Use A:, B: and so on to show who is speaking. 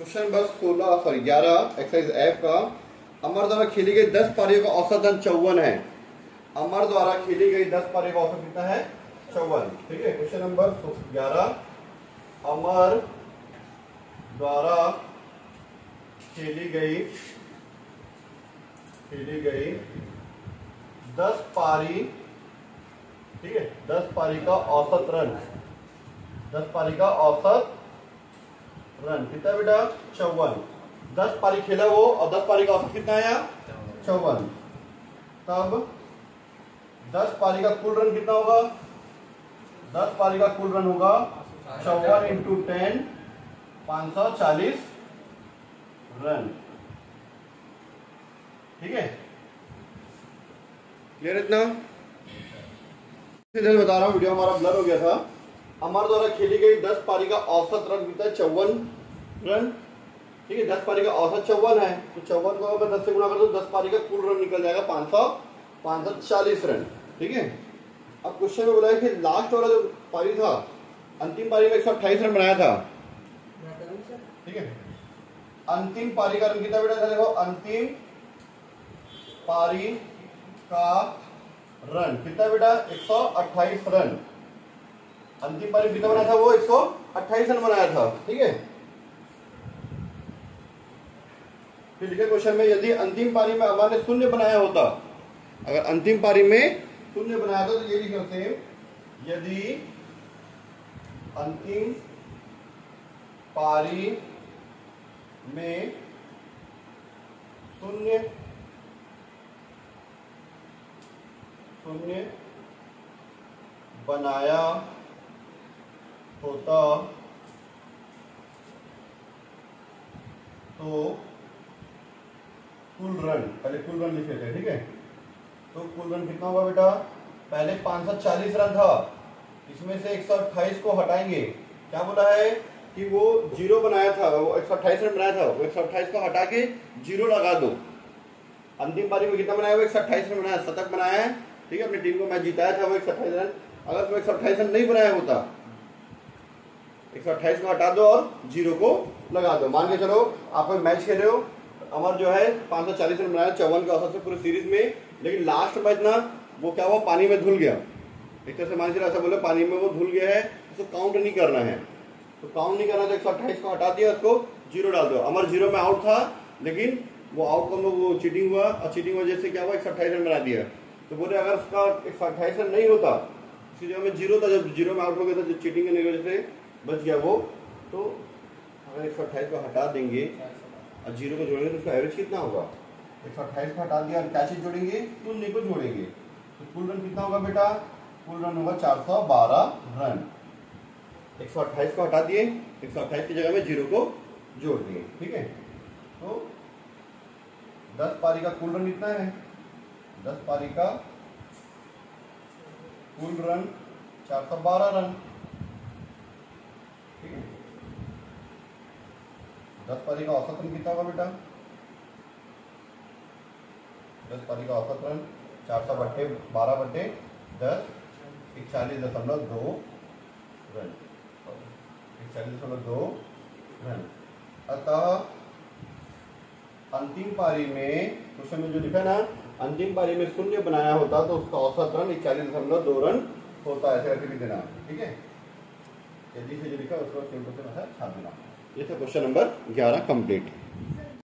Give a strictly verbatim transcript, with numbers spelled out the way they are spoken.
A: Question number सोलह sorry ग्यारह exercise F का। अमर द्वारा खेली गई दस पारियों का औसत रन चौवन है। अमर द्वारा खेली गई दस पारियों का औसत कितना है? चौवन। ठीक है, क्वेश्चन नंबर ग्यारह। अमर द्वारा खेली गई खेली गई दस पारी, ठीक है, दस पारी का औसत रन, दस पारी का औसत रन कितना बेटा? चौवन। दस पारी खेला वो और दस पारी का औसत कितना आया? चौवन। तब दस पारी का कुल रन कितना होगा? दस पारी का कुल रन होगा चौवन इंटू टेन, पांच सौ चालीस रन। ठीक है, क्लियर इतना? बता रहा हूं, वीडियो हमारा ब्लर हो गया था। अमर द्वारा खेली गई दस पारी का औसत रन कितना है? चौवन रन। ठीक है, दस पारी का औसत चौवन है, तो चौवन को अगर दस से गुणा कर दो दस पारी का कुल रन निकल जाएगा पांच सौ पांच सौ चालीस रन। ठीक है, अब क्वेश्चन में बोला है कि लास्ट वाला जो पारी था, अंतिम पारी में एक सौ अट्ठाईस रन बनाया था। ठीक है, अंतिम पारी का रन कितना बेटा था? देखो, अंतिम पारी का रन कितना बेटा? एक सौ अट्ठाईस रन। अंतिम पारी कितना बनाया था? वो एक सौ अट्ठाईस रन बनाया था। ठीक है, फिर लिखे क्वेश्चन में, यदि अंतिम पारी में अमर ने शून्य बनाया होता, अगर अंतिम पारी में शून्य बनाया था तो ये लिखे होते हैं, यदि अंतिम पारी में शून्य शून्य बनाया होता तो कुल रन, पहले कुल रन लिखे थे। ठीक है, तो कुल रन कितना होगा बेटा? पहले पांच सौ चालीस रन था, इसमें से एक सौ अट्ठाईस को हटाएंगे। क्या बोला है कि वो जीरो बनाया था, वो एक सौ अट्ठाईस रन बनाया था, वो एक सौ अट्ठाईस को हटा के जीरो लगा दो। अंतिम पारी में कितना बनाया? वो एक सौ अट्ठाईस रन बनाया, शतक बनाया है। ठीक है, अपनी टीम को मैच जिताया था वो एक सौ अट्ठाईस रन। अगर वो एक सौ अट्ठाईस रन नहीं बनाया होता, एक सौ अट्ठाईस को हटा दो और जीरो को लगा दो। मान के चलो आप कोई मैच खेल रहे हो, अमर जो है पांच सौ चालीस रन बनाया चौवन के औसत से पूरी सीरीज में, लेकिन लास्ट मैच ना वो क्या हुआ? पानी में धुल गया। एक तरह से मान के चलो ऐसा बोले, पानी में वो धुल गया है, उसको काउंट नहीं करना है। तो काउंट नहीं करना तो एक सौ अट्ठाईस को हटा दिया, उसको जीरो डाल दो। अमर जीरो में आउट था, लेकिन वो आउटकम में वो चीटिंग हुआ, और चीटिंग वजह से क्या हुआ? एक सौ अट्ठाईस रन बना दिया। तो बोले अगर उसका एक सौ अट्ठाईस रन नहीं होता, उसकी जगह में जीरो था, जब जीरो में आउट हो गया था, जो चीटिंग करने की वजह से बच गया वो, तो अगर एक सौ अट्ठाईस को हटा देंगे और जीरो को जोड़ेंगे तो उसका एवरेज कितना होगा? एक सौ अट्ठाईस को हटा दिया और क्या चीज जोड़ेंगे? शून्य को जोड़ेंगे, तो कुल रन कितना होगा बेटा? कुल रन होगा चार सौ बारह रन। एक सौ अट्ठाईस को हटा दिए, एक सौ अट्ठाईस की जगह में जीरो को जोड़ दिए। ठीक है, तो दस पारी का कुल रन कितना है? दस पारी का कुल रन चार सौ बारह रन। ठीक है, दस पारी का औसत रन कितना होगा बेटा? दस पारी का औसत रन चार सौ बट्टे बारह बट्टे दस, इकचालीस दशमलव दो रन, इकचालीस दशमलव दो रन। अतः अंतिम पारी में, क्वेश्चन में जो लिखा ना, अंतिम पारी में शून्य बनाया होता तो उसका औसत रन इकचालीस दशमलव दो रन होता, ऐसे करके भी देना। ठीक है, यदि से जो लिखा उसको सिंपल से छाप देना। ये था क्वेश्चन नंबर ग्यारह कंप्लीट।